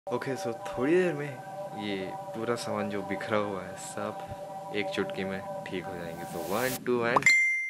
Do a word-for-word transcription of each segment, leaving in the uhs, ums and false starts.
Okay so थोड़ी देर में ये पूरा सामान जो बिखरा हुआ है सब एक चुटकी में ठीक हो जाएंगे। So one two and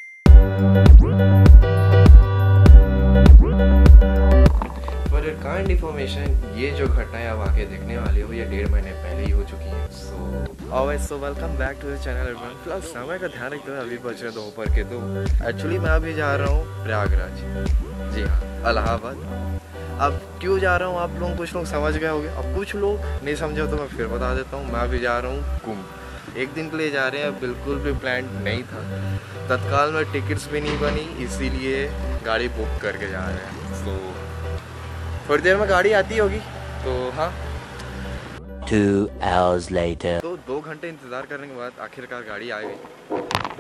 for your kind information, ये जो घटनाएं आप आके देखने वाले हो ये डेढ़ महीने पहले ही हो चुकी हैं। So always so welcome back to the channel everyone. Plus समय का ध्यान रखते हुए अभी बज रहे दोपहर के दो। एक्चुअली मैं अभी जा रहा हूँ प्रयागराज, जी हाँ इलाहाबाद। अब क्यों जा रहा हूँ आप लोग कुछ लोग समझ गए होंगे, अब कुछ लोग नहीं समझे तो मैं फिर बता देता हूँ। मैं अभी जा रहा हूँ कुंभ, एक दिन के लिए जा रहे हैं। बिल्कुल भी प्लान नहीं था, तत्काल में टिकट्स भी नहीं बनी, इसीलिए गाड़ी बुक करके जा रहे हैं। तो थोड़ी देर में गाड़ी आती होगी। तो हाँ, Two hours later. तो दो घंटे इंतज़ार करने के बाद आखिरकार गाड़ी आ गई।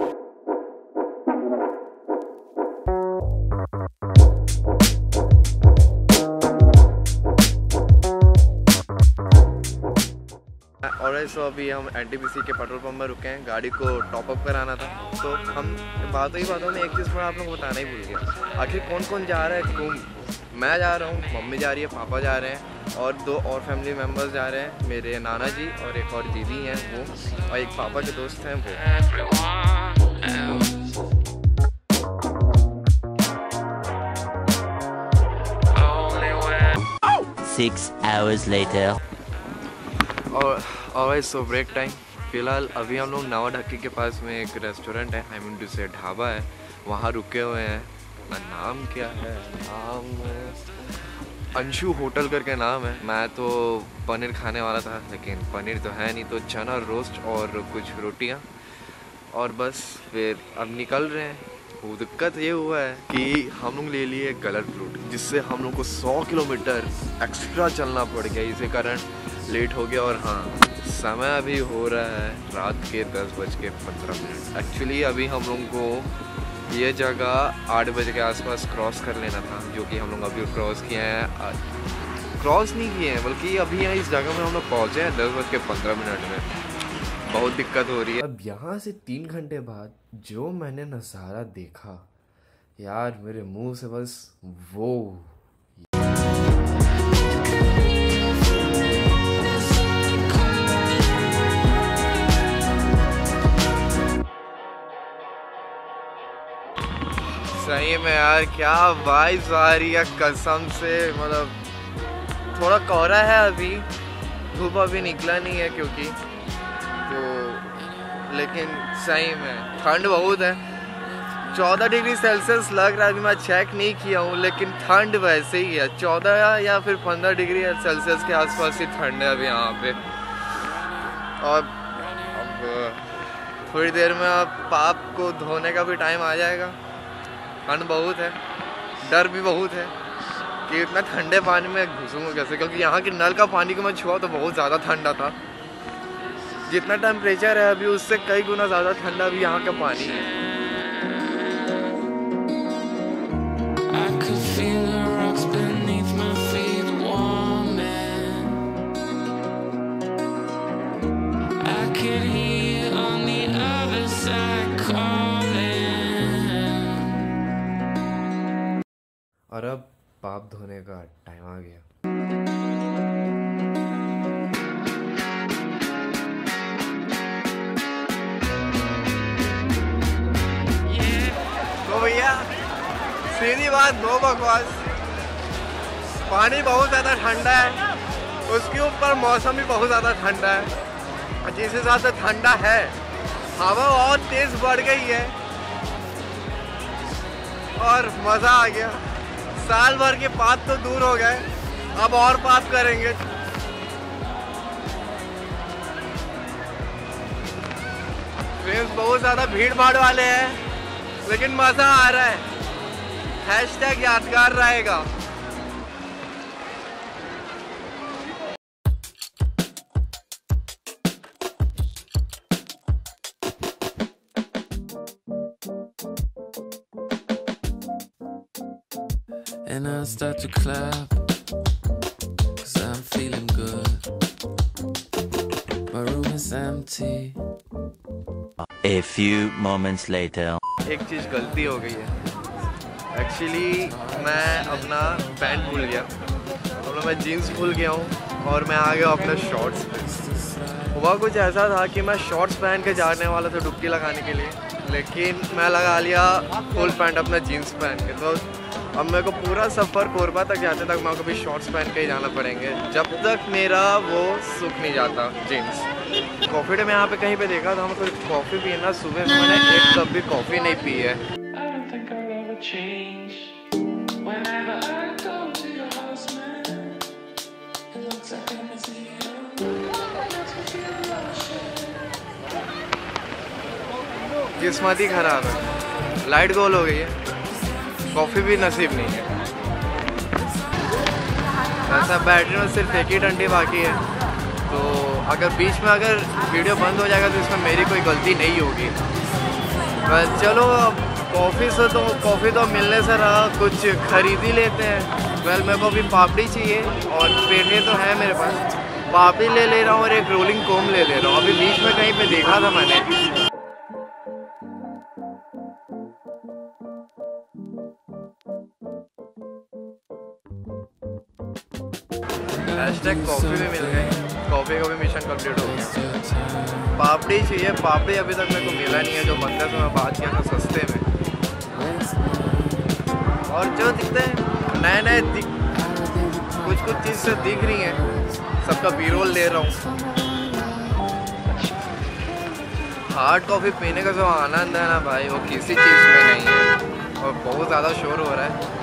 और सो अभी हम एनटीपीसी के पेट्रोल पंप में रुके हैं, गाड़ी को टॉप अप कराना था। तो हम बातों ही बातों में एक चीज़ पर आप लोगों को बताना ही भूल गया, आखिर कौन कौन जा रहा है कुंभ। मैं जा रहा हूँ, मम्मी जा रही है, पापा जा रहे हैं और दो और फैमिली मेम्बर्स जा रहे हैं, मेरे नाना जी और एक और दीदी हैं वो, और एक पापा के दोस्त हैं वो। Six hours later. और और सो ब्रेक टाइम। फ़िलहाल अभी हम लोग नवा ढक्की के पास में एक रेस्टोरेंट है, आई मीन टू से ढाबा है, वहाँ रुके हुए हैं। नाम क्या है, नाम अंशु होटल करके नाम है। मैं तो पनीर खाने वाला था लेकिन पनीर तो है नहीं, तो चना रोस्ट और कुछ रोटियाँ और बस फिर अब निकल रहे हैं। वो दिक्कत ये हुआ है कि हम लोग ले लिए गलत रूट, जिससे हम लोग को सौ किलोमीटर एक्स्ट्रा चलना पड़ गया, इसी कारण लेट हो गया। और हाँ, समय अभी हो रहा है रात के दस बज के पंद्रह मिनट। एक्चुअली अभी हम लोग को ये जगह आठ बजे के आसपास क्रॉस कर लेना था, जो कि हम लोग अभी क्रॉस किए हैं। क्रॉस नहीं किए हैं बल्कि अभी यहाँ इस जगह में हम लोग पहुँचे हैं दस बज के पंद्रह मिनट में। बहुत दिक्कत हो रही है। अब यहाँ से तीन घंटे बाद जो मैंने नज़ारा देखा यार, मेरे मुंह से बस वो सही में यार क्या वाइब्स आ रही है कसम से। मतलब थोड़ा कोहरा है अभी, धूप अभी निकला नहीं है क्योंकि, तो लेकिन सही में ठंड बहुत है। चौदह डिग्री सेल्सियस लग रहा है, अभी मैं चेक नहीं किया हूँ लेकिन ठंड वैसे ही है। चौदह या फिर पंद्रह डिग्री सेल्सियस के आसपास ही ठंड है अभी यहाँ पे। और अब थोड़ी देर में अब पाप को धोने का भी टाइम आ जाएगा। ठंड बहुत है, डर भी बहुत है कि इतना ठंडे पानी में घुसूँगा कैसे, क्योंकि यहाँ के नल का पानी को मैं छुआ तो बहुत ज़्यादा ठंडा था। जितना टेम्परेचर है अभी उससे कई गुना ज़्यादा ठंडा भी यहाँ का पानी है। और अब पाप धोने का टाइम आ गया। तो भैया सीधी बात, नो बकवास, पानी बहुत ज़्यादा ठंडा है, उसके ऊपर मौसम भी बहुत ज़्यादा ठंडा है। जिस हिसाब से ठंडा है, हवा और तेज़ बढ़ गई है और मज़ा आ गया। साल भर के पाप तो दूर हो गए, अब और पाप करेंगे। फ्रेंड्स बहुत ज़्यादा भीड़ भाड़ वाले हैं लेकिन मज़ा आ रहा है। हैशटैग यादगार रहेगा। And I start to clap, cause I'm feeling good. My room is empty. A few moments later. एक चीज़ गलती हो गई है। एक्चुअली मैं अपना पैंट भूल गया, मतलब मैं जीन्स भूल गया हूँ। और मैं आ गया अपने शॉर्ट्स पे। हुआ कुछ ऐसा था कि मैं शॉर्ट्स पहन के जाने वाला था डुबकी लगाने के लिए, लेकिन मैं लगा लिया फुल पैंट अपना जीन्स पहन के। तो अब मेरे को पूरा सफ़र कोरबा तक जाते तक मेरे को भी शॉर्ट्स पहन के ही जाना पड़ेंगे, जब तक मेरा वो सूख नहीं जाता जीन्स। कॉफ़ी डे में यहाँ पे कहीं पे देखा था, हमको कॉफ़ी पीना, सुबह से मैंने एक कप भी कॉफ़ी नहीं पी है। किस्मत ही ख़राब है, लाइट गोल हो गई है, कॉफ़ी भी नसीब नहीं है। ऐसा बैटरी में सिर्फ एक ही डंडी बाकी है, तो अगर बीच में अगर वीडियो बंद हो जाएगा तो इसमें मेरी कोई गलती नहीं होगी। बस चलो, अब कॉफ़ी से तो कॉफ़ी तो मिलने से रहा, कुछ खरीद ही लेते हैं। वेल मेरे को अभी पापड़ी चाहिए और पेठे तो है मेरे पास, पापड़ी ले ले रहा हूँ और एक रोलिंग कोम ले ले रहा हूँ। अभी बीच में कहीं पे देखा था मैंने। हैशटैग कॉफ़ी भी मिल गई, कॉफ़ी का भी मिशन कंप्लीट हो गया। पापड़ी चाहिए, पापड़ी अभी तक मेरे को मिला नहीं है, जो बंदे से मैं बात किया था सस्ते में। और जो दिखते हैं नए नए दिख कुछ कुछ चीज़ से दिख रही हैं, सबका बी-रोल ले रहा हूँ। हार्ड कॉफ़ी पीने का जो आनंद है ना भाई, वो किसी चीज़ में नहीं है, और बहुत ज़्यादा शोर हो रहा है।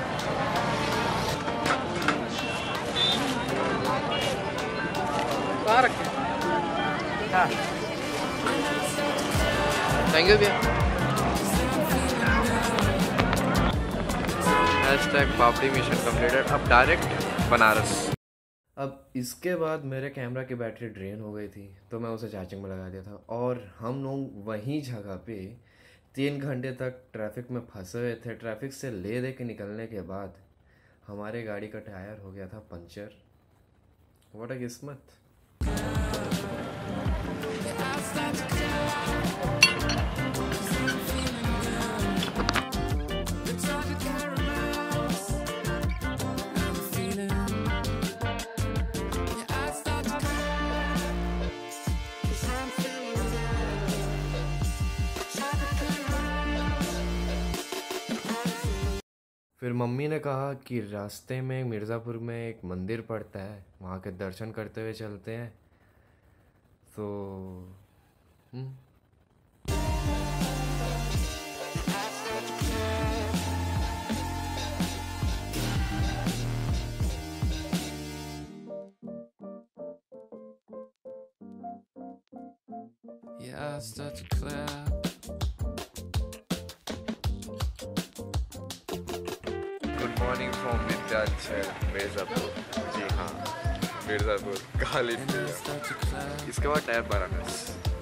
थैंक यू भैया। Hashtag papdi mission completed. अब डायरेक्ट बनारस। अब इसके बाद मेरे कैमरा की बैटरी ड्रेन हो गई थी, तो मैं उसे चार्जिंग में लगा दिया था, और हम लोग वहीं जगह पे तीन घंटे तक ट्रैफिक में फंसे हुए थे। ट्रैफिक से ले दे के निकलने के बाद हमारे गाड़ी का टायर हो गया था पंचर। व्हाट अ किस्मत। फिर मम्मी ने कहा कि रास्ते में मिर्ज़ापुर में एक मंदिर पड़ता है, वहाँ के दर्शन करते हुए चलते हैं। तो hmm Yeah, I start to clap. Good morning from Vindhyachal Mirzapur. जी हाँ, मिर्ज़ापुर काली प्रिया। इसके बाद टायर बनारस।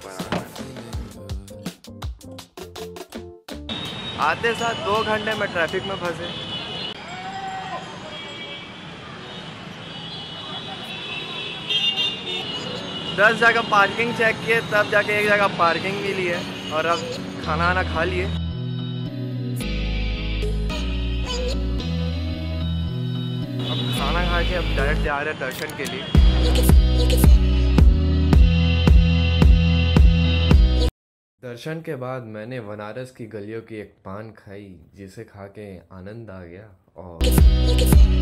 आते साथ दो घंटे में ट्रैफिक में फंसे। दस जगह पार्किंग चेक किए, तब जाके एक जगह पार्किंग मिली है, और अब खाना वाना खा लिए। अब खाना खा के अब डायरेक्ट जा रहे हैं दर्शन के लिए। दर्शन के बाद मैंने बनारस की गलियों की एक पान खाई, जिसे खा के आनंद आ गया। और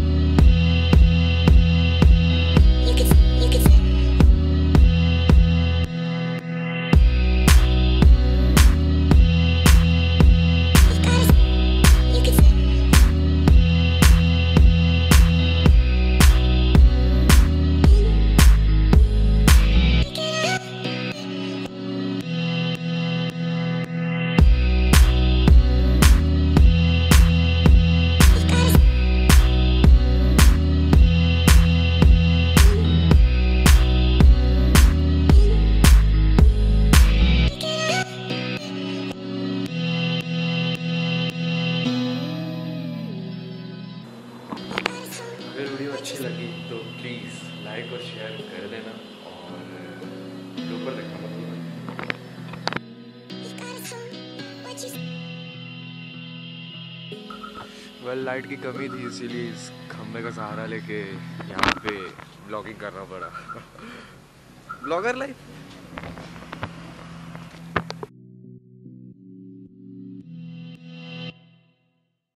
अगर वीडियो अच्छी लगी तो प्लीज़ लाइक और शेयर कर देना, और ऊपर देखना मत भूलना। वेल लाइट की कमी थी, इसीलिए इस खम्भे का सहारा लेके यहाँ पे ब्लॉगिंग करना पड़ा। Blogger life.